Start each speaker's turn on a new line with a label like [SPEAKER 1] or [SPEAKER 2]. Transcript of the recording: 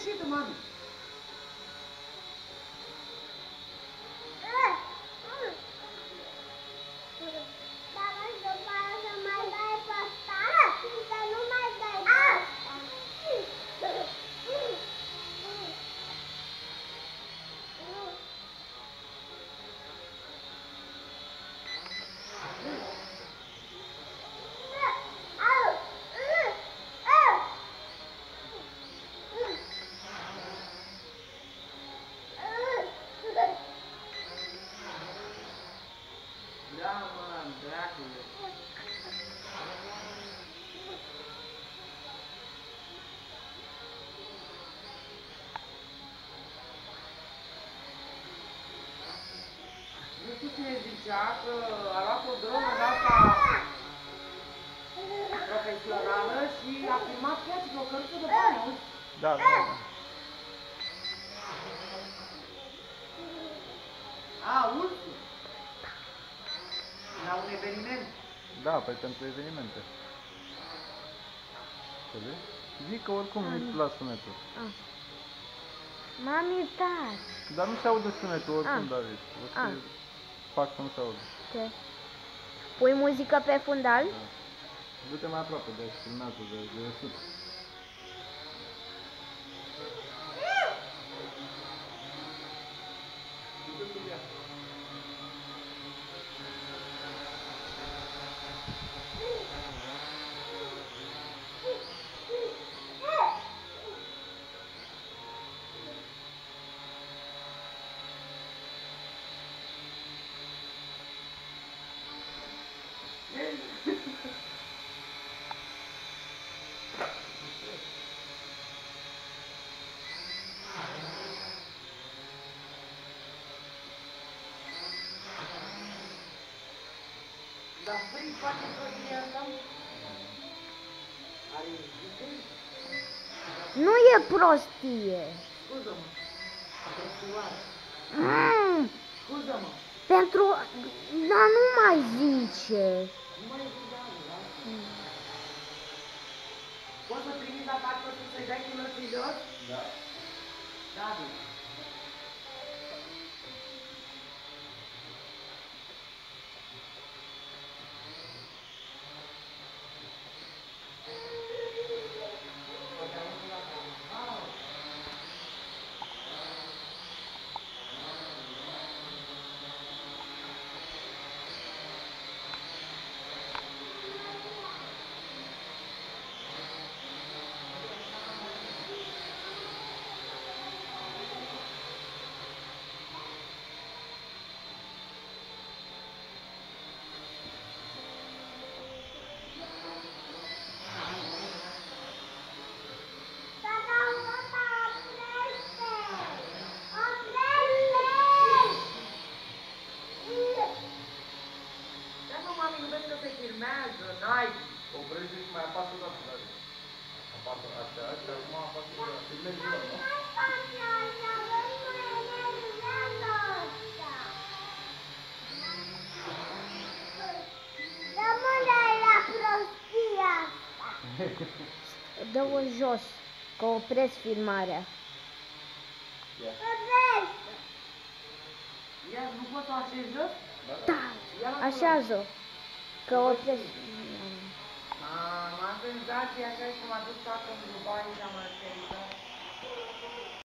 [SPEAKER 1] sfârșit, mami. Da, mă, dracule. Nu știu cine zicea că a luat o dronă de asta profesională și a filmat chiar și o căruță de bani, auzi?
[SPEAKER 2] Da, da, da.
[SPEAKER 1] A, ursul. La un eveniment.
[SPEAKER 2] Da, păi pentru evenimente. Să vezi? Zic că oricum nu-i la sunetul.
[SPEAKER 3] M-am uitat.
[SPEAKER 2] Dar nu se aude sunetul oricum, David. O să fac să nu se aude.
[SPEAKER 3] Ce? Pui muzică pe fundal?
[SPEAKER 2] Da. Du-te mai aproape de filmează de sus. Du-te sub ea.
[SPEAKER 1] Dar frig face prostia asta? Are viteză?
[SPEAKER 3] Nu e prostie.
[SPEAKER 1] Scuză-mă. Prostioară. Scuză-mă.
[SPEAKER 3] Pentru... Dar nu mai zice.
[SPEAKER 1] Nu mai zic de alea, da? Poți să trimiți la parcă să-i dai culoții jos?
[SPEAKER 2] Da.
[SPEAKER 1] David. Filmează, n-ai!
[SPEAKER 2] Oprește și mai apasă o dată, David. Apasă așa și acum apasă de la filmezi eu, nu?
[SPEAKER 3] Dă-o jos, că opresc filmarea.
[SPEAKER 2] Ia.
[SPEAKER 1] Ia, nu poți să o așezi jos?
[SPEAKER 3] Da, așează-o, că opresc.
[SPEAKER 1] Am senzația că ai cum a dus toată în Dubai și am așezat.